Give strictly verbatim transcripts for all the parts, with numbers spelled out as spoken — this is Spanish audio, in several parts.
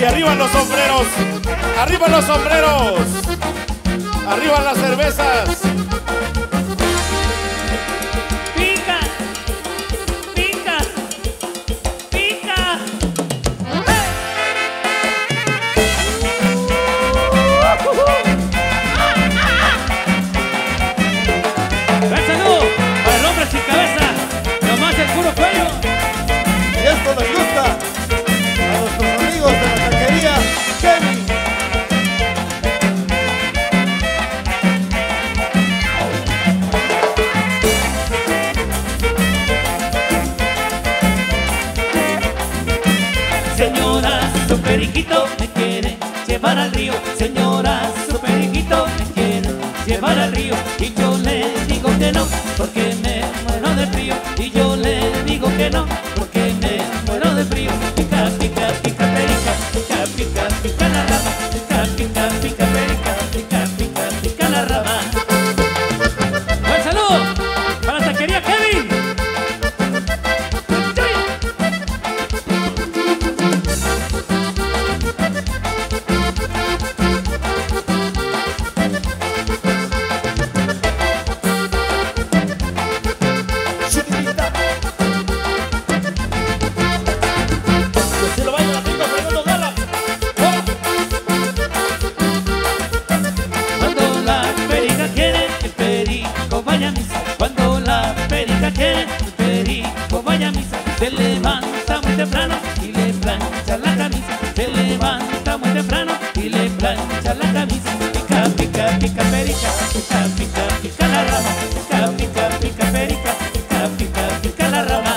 Y arriba los sombreros, arriba los sombreros, arriba las cervezas. Pica, pica, pica. Un saludo para el hombre sin cabeza, nomás el puro cuello. Y esto les gusta a nuestros amigos de la taquería Kevin. Señora, su periquito me quiere llevar al río. Señora, su periquito me quiere llevar al río. Y yo le digo que no, porque me muero de frío. Y yo le digo que no, porque me muero de frío. Pica, pica, pica, perica, pica, pica, pica la rama. Pica, pica, pica, perica, pica, pica, pica la rama. Buen saludo para la taquería Kevin. Cuando la perica quiere, el perico vaya a misa. Se levanta muy temprano y le plancha la camisa. Se levanta muy temprano y le plancha la camisa. Pica, pica, pica, perica, pica, pica, pica la rama. Pica, pica, pica, perica, pica, pica, pica la rama.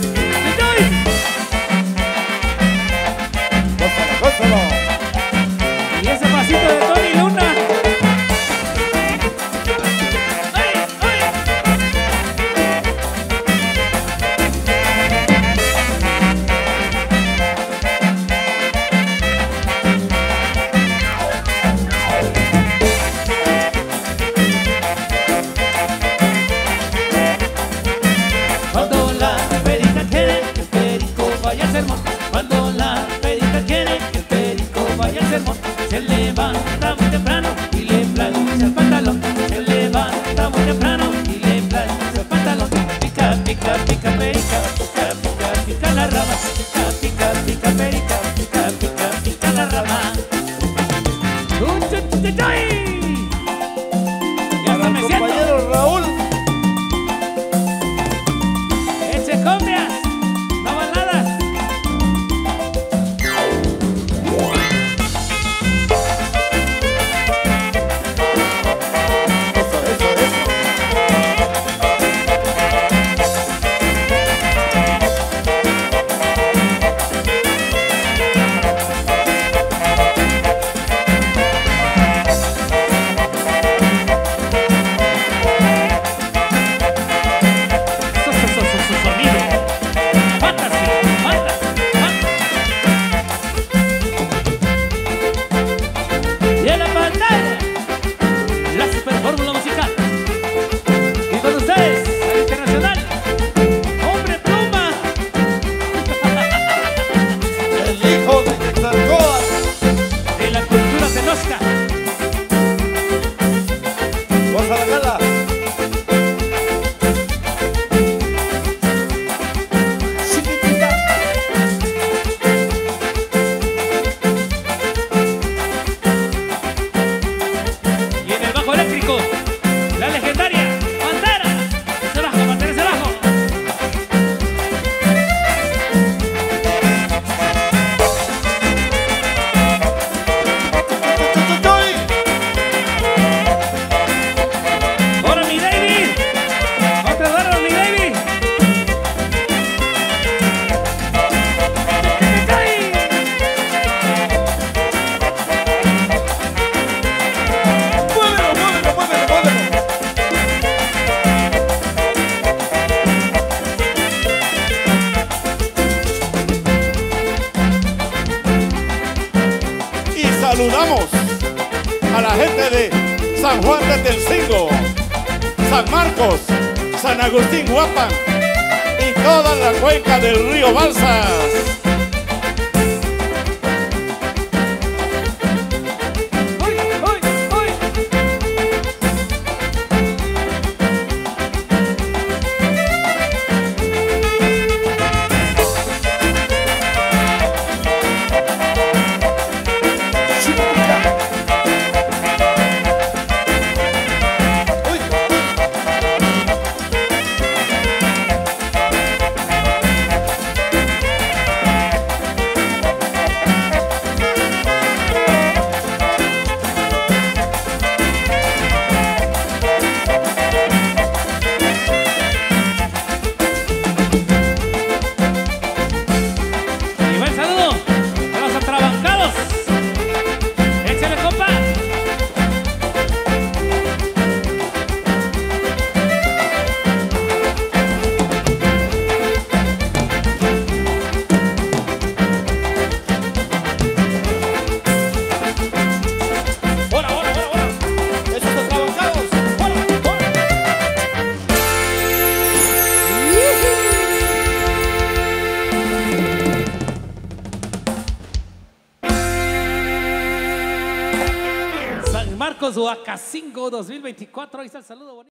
¡Gózalo, gózalo! Y ese pasito de Tony Luna. Cuando la perica quiere que el perico vaya al sermón. Cuando la perica quiere que el perico vaya al sermón. Se levanta muy temprano y le plancha el pantalón. Se levanta muy temprano y le plancha el pantalón. Pica, pica, pica, perica, pica, pica, pica la rama. Pica, pica, pica, perica, pica, pica, pica la rama. ¡Un chuchuchuy! Y hasta me siento. Compañero Raúl. Eche cumbias, no baladas. Eso, eso, eso. Su, su, su, su, su sonido. Fantasy, fantasy, fantasy. Y en la pantalla, la super fórmula musical. Y con ustedes, al internacional, Hombre Pluma. El hijo de Quetzalcóatl. De la cultura tenosca. Goza la gala. Chiquitita. Y en el bajo eléctrico, la legendaria Pantera. Se bajo, Pantera, se bajo. Chuchuchuy. ¡Ahora mi David! ¡Otra dólar, mi David! Muévelo, muévelo, muévelo, muévelo. Y saludamos a la gente de San Juan de Telcingo, San Marcos, San Agustín Huapan y toda la cuenca del río Balsas. Sudaca cinco dos mil veinticuatro. Ahí está el saludo bonito.